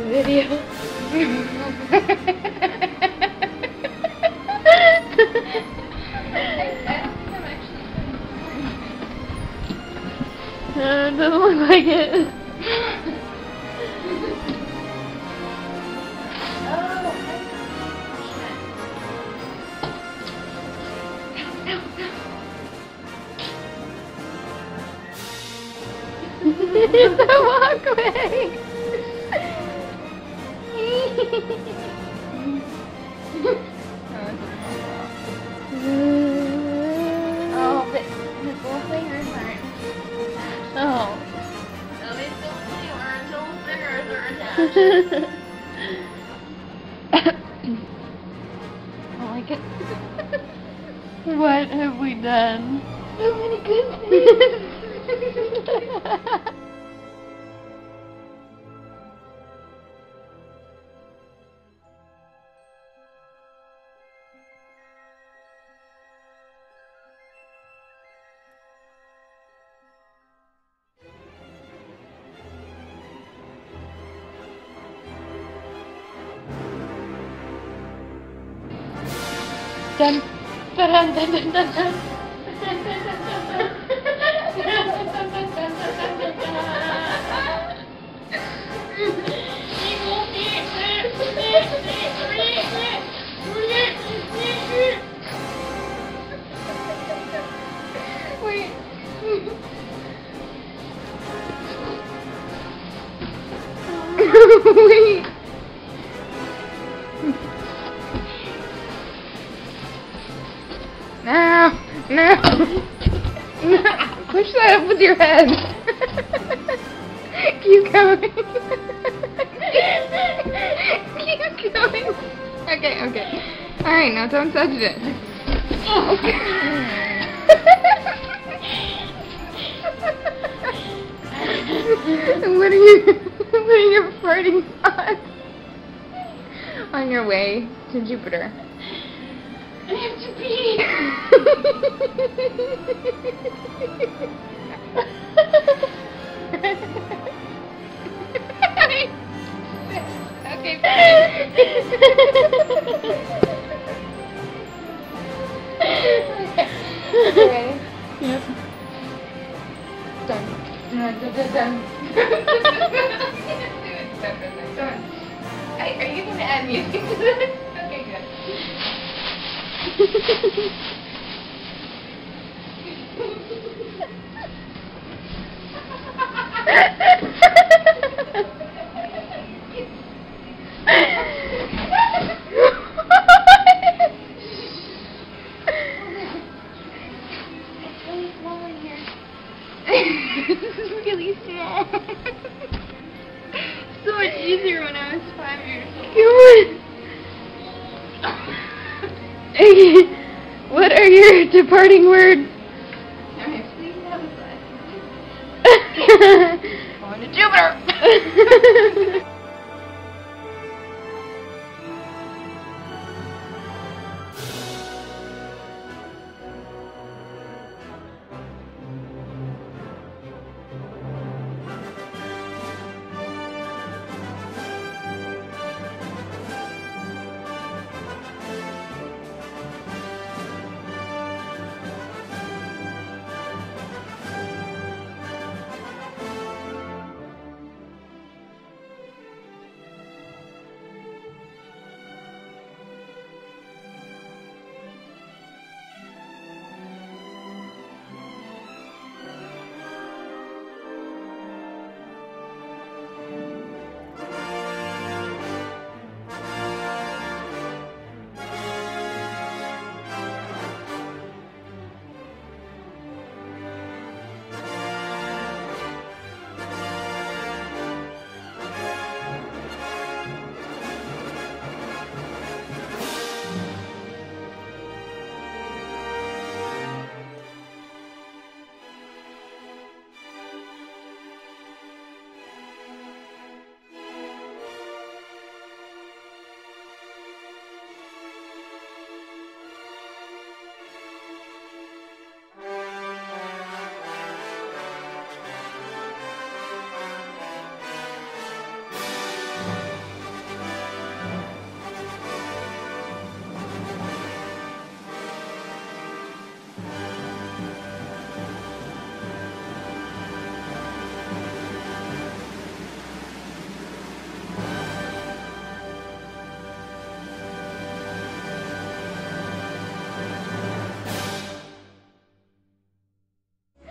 video. It doesn't look like it. It's a walkway. Oh, but the little fingers aren't. Oh. No, they still play where until the fingers are attached. I like it. What have we done? So many good things. Dun dun dun dun dun dun dun. Wait. Wait. No, no, no. Push that up with your head. Keep going. Keep going. Okay, okay. Alright, now don't touch it. Okay. What are you farting on your way to Jupiter? I have to pee. Okay. Ready? Yep. Done. Done. Done. Done. Are you going to add music to this? Okay, good. This is really small. So much easier when I was 5 years old. Come on. What are your departing words? Alright, please have a going to Jupiter!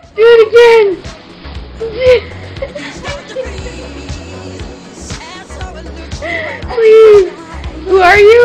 Do it again! Please! Who are you?